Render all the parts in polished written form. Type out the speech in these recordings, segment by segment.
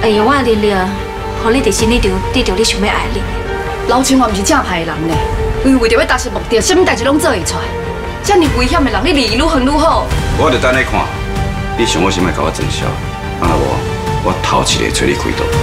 会用我的能力，互你伫心理场得到你想要爱你。 老青我毋是正派的人呢，为着要达成目的，什么代志拢做会出来。这么危险的人，你离愈远愈好。 我就等你看，你想我先莫甲我装笑，啊我头一个找你开刀。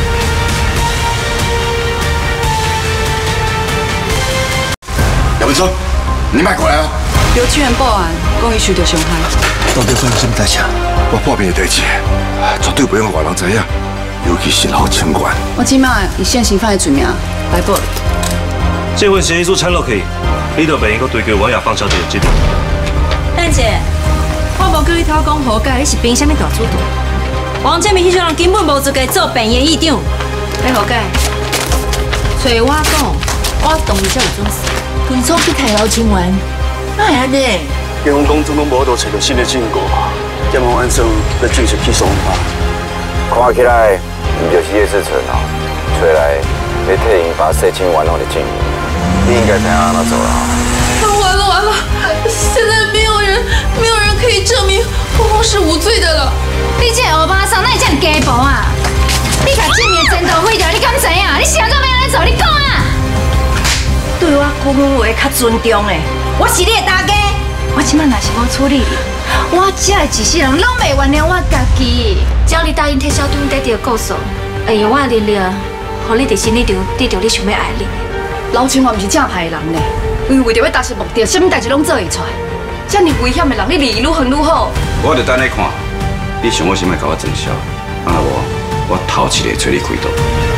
姚文春，你莫过来哦！ 刘志远报案，讲伊受到伤害。 到底发生什么代志？我破病的代志，绝对不用外人知影，尤其是老清官。 我即马以现行犯的罪名来报。 这份嫌疑书签落去，你就袂用阁追究王亚芳小姐的责任。 蛋姐，我无叫你偷讲何解，你是凭什么大主动？王建民迄种人根本无资格做病院议长。你何解？找我讲，我同意才有准时。文聪去睇老清官，哪会安尼？ 警方讲总共无度找到新的证据，检方按算要正式起诉他。 看起来唔就是叶世存哦，找来要替因把事情完好的证据，你应该知影安怎做啦。 完了！现在没有人可以证明峰峰是无罪的了。 你这个乌巴桑，哪会这样家暴啊？你把证明前途毁掉，你敢知影？你想做要安怎做？你讲啊！对我讲话较尊重的，我是你的大家。我即摆若是要处理你，我这的一世人拢袂原谅我家己。只要你答应替小队得到告诉，会用我的能力，互你伫心理场得到你想要爱你。 老青我毋是正派的人呢，为着要达成目的，什么代志拢做会出来。这么危险的人，你离愈远愈好。 我就等你看，你想我先莫甲我装笑，啊我头一个找你开刀。